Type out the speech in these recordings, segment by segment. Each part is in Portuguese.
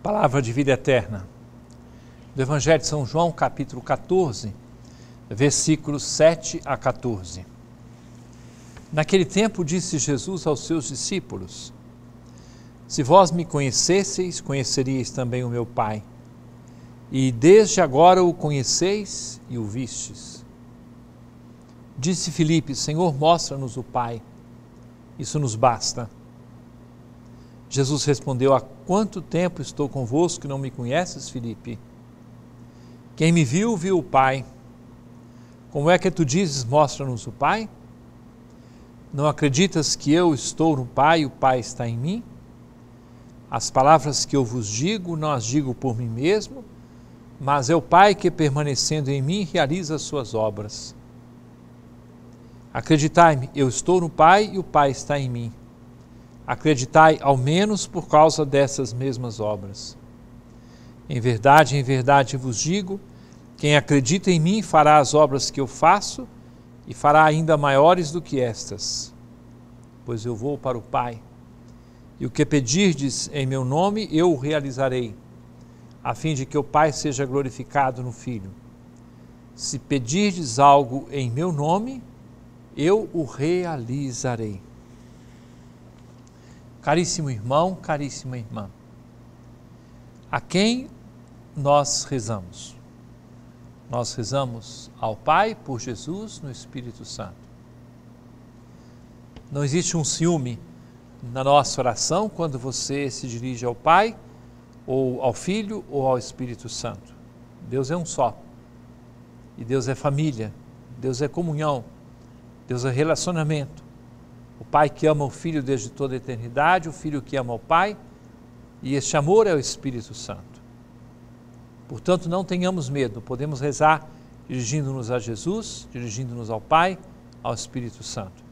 Palavra de vida eterna, do Evangelho de São João, capítulo 14, versículos 7 a 14. Naquele tempo disse Jesus aos seus discípulos: Se vós me conhecesseis, conheceríeis também o meu Pai. E desde agora o conheceis e o vistes. Disse Filipe: Senhor, mostra-nos o Pai. Isso nos basta. Jesus respondeu: Há quanto tempo estou convosco e não me conheces, Filipe? Quem me viu, viu o Pai. Como é que tu dizes, mostra-nos o Pai? Não acreditas que eu estou no Pai e o Pai está em mim? As palavras que eu vos digo, não as digo por mim mesmo, mas é o Pai que, permanecendo em mim, realiza as suas obras. Acreditai-me, eu estou no Pai e o Pai está em mim. Acreditai, ao menos, por causa dessas mesmas obras. Em verdade vos digo, quem acredita em mim fará as obras que eu faço e fará ainda maiores do que estas, pois eu vou para o Pai. E o que pedirdes em meu nome, eu o realizarei, a fim de que o Pai seja glorificado no Filho. Se pedirdes algo em meu nome, eu o realizarei. Caríssimo irmão, caríssima irmã, a quem nós rezamos? Nós rezamos ao Pai por Jesus no Espírito Santo. Não existe um ciúme na nossa oração quando você se dirige ao Pai, ou ao Filho, ou ao Espírito Santo. Deus é um só. E Deus é família, Deus é comunhão, Deus é relacionamento. O Pai que ama o Filho desde toda a eternidade, o Filho que ama o Pai, e este amor é o Espírito Santo. Portanto, não tenhamos medo, podemos rezar dirigindo-nos a Jesus, dirigindo-nos ao Pai, ao Espírito Santo.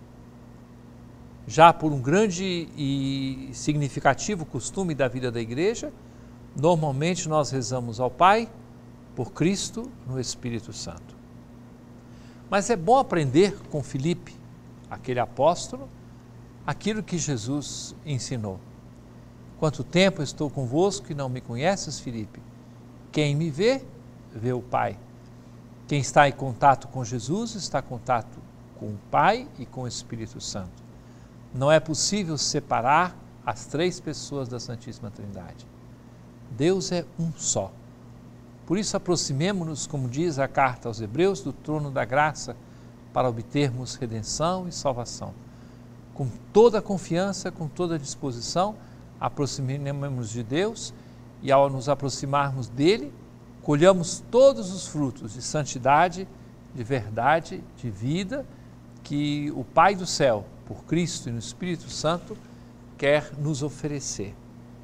Já por um grande e significativo costume da vida da Igreja, normalmente nós rezamos ao Pai, por Cristo, no Espírito Santo. Mas é bom aprender com Filipe, aquele apóstolo, aquilo que Jesus ensinou. Quanto tempo estou convosco e não me conheces, Filipe? Quem me vê, vê o Pai. Quem está em contato com Jesus, está em contato com o Pai e com o Espírito Santo. Não é possível separar as três pessoas da Santíssima Trindade. Deus é um só. Por isso aproximemo-nos, como diz a carta aos Hebreus, do trono da graça, para obtermos redenção e salvação. Com toda a confiança, com toda a disposição, aproximemo-nos de Deus e, ao nos aproximarmos dele, colhamos todos os frutos de santidade, de verdade, de vida, que o Pai do céu, por Cristo e no Espírito Santo, quer nos oferecer.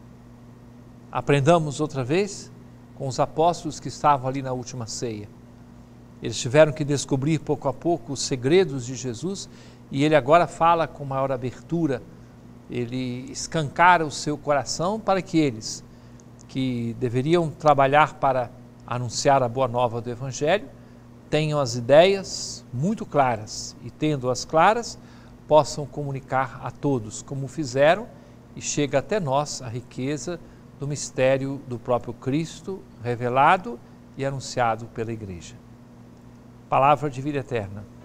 Aprendamos outra vez com os apóstolos que estavam ali na última ceia. Eles tiveram que descobrir pouco a pouco os segredos de Jesus e ele agora fala com maior abertura. Ele escancara o seu coração para que eles, que deveriam trabalhar para anunciar a boa nova do Evangelho, tenham as ideias muito claras e, tendo-as claras, possam comunicar a todos, como fizeram, e chega até nós a riqueza do mistério do próprio Cristo revelado e anunciado pela Igreja. Palavra de vida eterna.